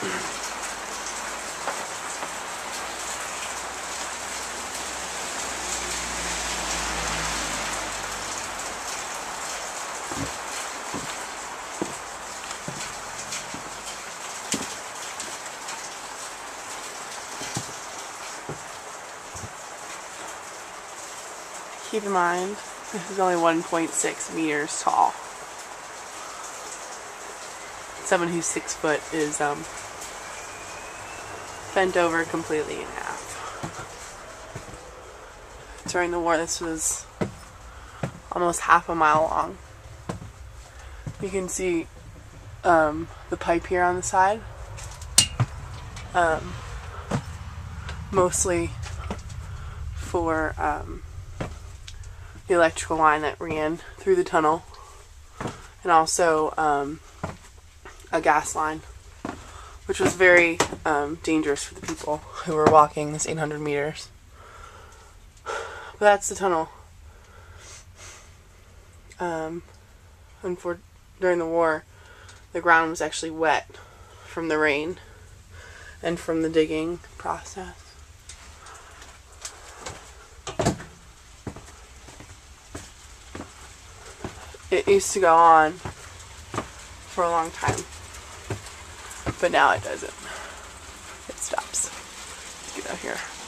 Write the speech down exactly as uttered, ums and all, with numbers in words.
Keep in mind, this is only one point six meters tall. Someone who's six foot is um, bent over completely in half. During the war, this was almost half a mile long. You can see um, the pipe here on the side. Um, mostly for um, the electrical line that ran through the tunnel, and also um, a gas line, which was very um, dangerous for the people who were walking this eight hundred meters. But that's the tunnel. Um, and for during the war, the ground was actually wet from the rain and from the digging process. It used to go on for a long time, but now it doesn't. It stops. Let's get out here.